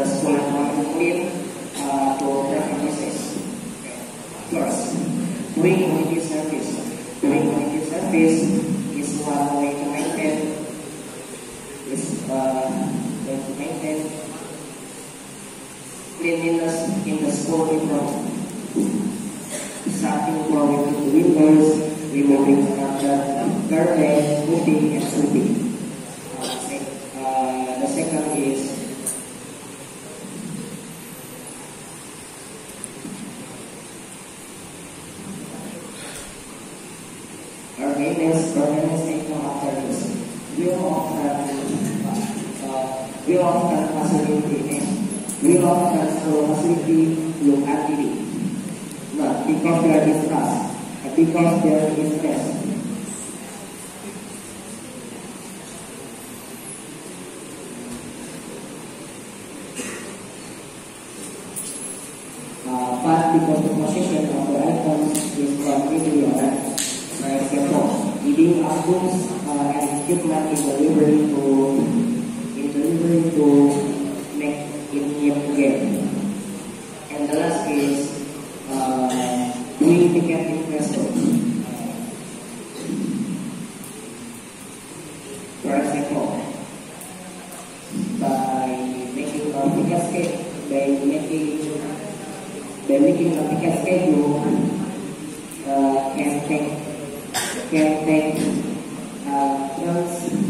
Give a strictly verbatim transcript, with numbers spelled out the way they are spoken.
the school environment clean uh, to their premises. First, doing community service. Doing community service is one way to maintain is uh, way to maintain cleanliness in the school environment. Starting from removing the windows, removing the garbage, moving and sweeping. Uh, sec uh, the second is our maintenance, maintenance income after use. We often uh, we often facility we often facility look activity. Not because they are distrust, but because they are distressed. Uh, but because the position of the items is completely alright. For example, leaving albums uh, and equipment in delivery to in delivery to make it neat again. And the last is Uh, doing ticket investor. Uh, for example, by making a ticket schedule, by making by making a ticket schedule, uh, can take can take uh,